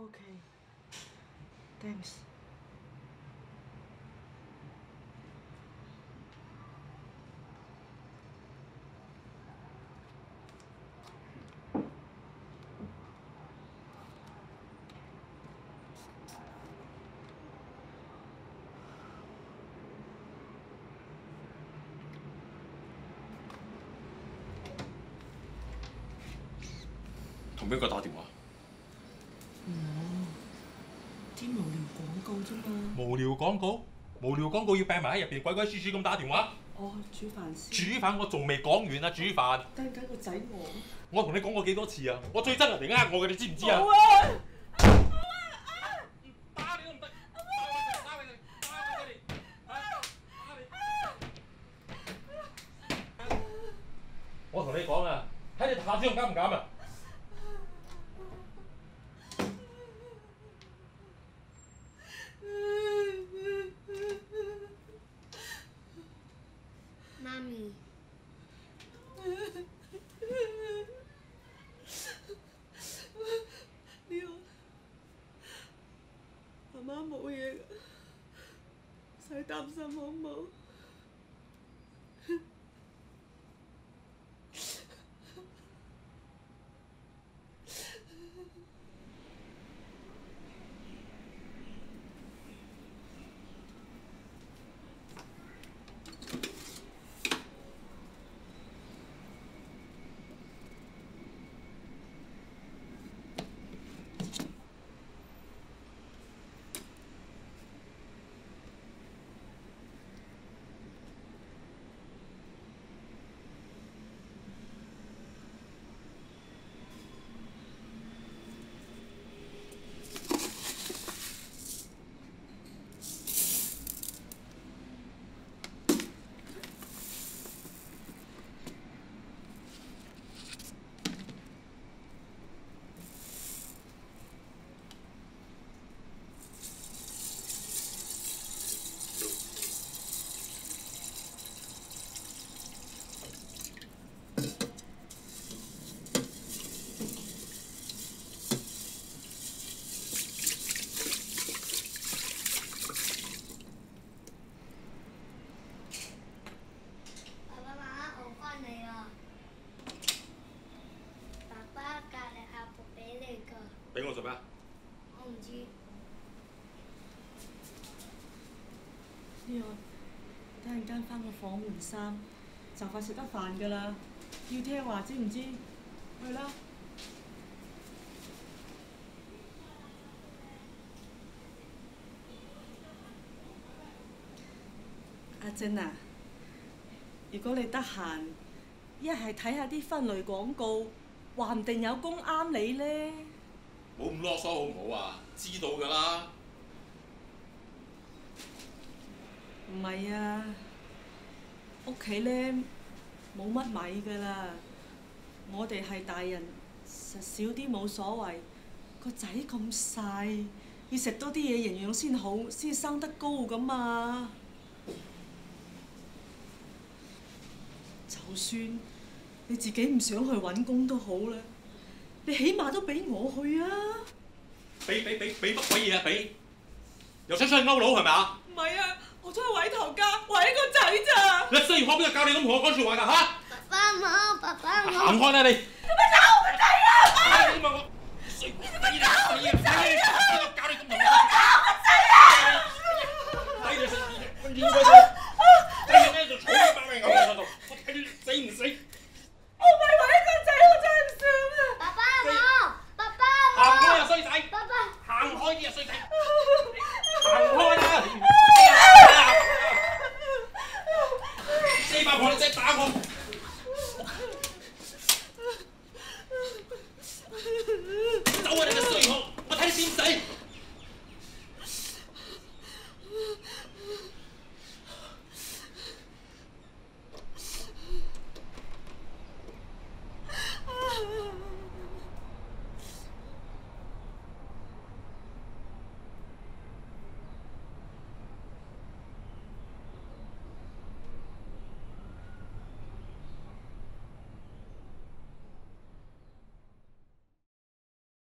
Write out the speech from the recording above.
Okay. Thanks. 同邊個打電話？ 啲無聊廣告啫嘛。 無聊廣告？無聊廣告要病埋喺入邊，鬼鬼祟祟咁打電話。 哦，煮飯先。 煮飯我仲未講完啊！煮飯。 突然間個仔餓。 我同你講過幾多次啊！我最憎人哋呃我嘅，你知唔知啊？ 好啊！ 打你都唔得。我同你講啊，睇你下次仲敢唔敢啊？ 媽咪， 呢個媽媽冇嘢㗎，唔使擔心好唔好？ 俾我做咩啊？ 我唔知。 呢個等陣間返個房換衫，就快食得飯㗎啦。要聽話知唔知？去啦。阿珍啊，如果你得閒，一係睇下啲分類廣告，話唔定有工啱你咧。 冇咁囉嗦好唔好啊？知道㗎啦。 唔係啊，屋企咧冇乜米㗎啦。我哋係大人，食少啲冇所謂。個仔咁細，要食多啲嘢營養先好，先生得高㗎嘛。就算你自己唔想去揾工都好啦，你起碼都俾我去啊！ 俾乜鬼嘢啊？俾又想出去勾佬係咪啊？ 唔係啊，我出去委頭家，委個仔咋！ 你雖然學邊個教你咁同我講説話㗎嚇？ 爸爸冇，爸爸冇。 行開啦你！ 做乜打我個仔啊？ 你問我衰鬼仔啊！ 我個仔啊！ 我教你咁同我打我個仔啊！ 睇你食煙嗰度，睇你咧就坐喺把命牛嗰度，我睇你死唔死？ 我唔係委個仔，我真係唔想啊！ 爸爸冇，爸爸冇。 行開啊衰仔！ 爸爸。 行開啲啊衰仔！行開啦！四百婆你真係打我！